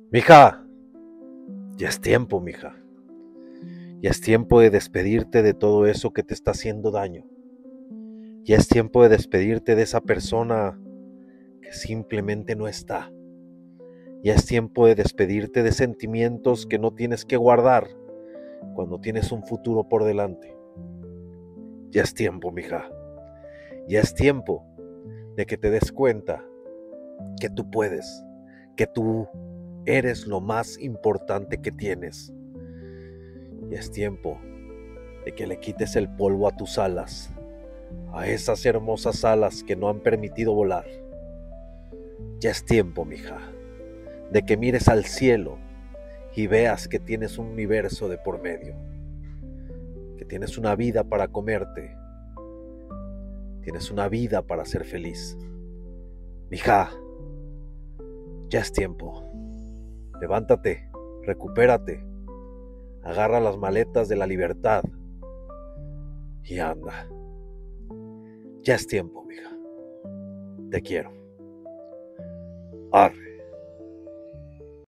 Mija, ya es tiempo, mija. Ya es tiempo de despedirte de todo eso que te está haciendo daño. Ya es tiempo de despedirte de esa persona que simplemente no está. Ya es tiempo de despedirte de sentimientos que no tienes que guardar cuando tienes un futuro por delante. Ya es tiempo, mija. Ya es tiempo de que te des cuenta que tú puedes, que tú eres lo más importante que tienes. Ya es tiempo de que le quites el polvo a tus alas, a esas hermosas alas que no han permitido volar. Ya es tiempo, mija, de que mires al cielo y veas que tienes un universo de por medio, que tienes una vida para comerte, tienes una vida para ser feliz. Mija, ya es tiempo. Levántate, recupérate, agarra las maletas de la libertad y anda. Ya es tiempo, mija. Te quiero. Arre.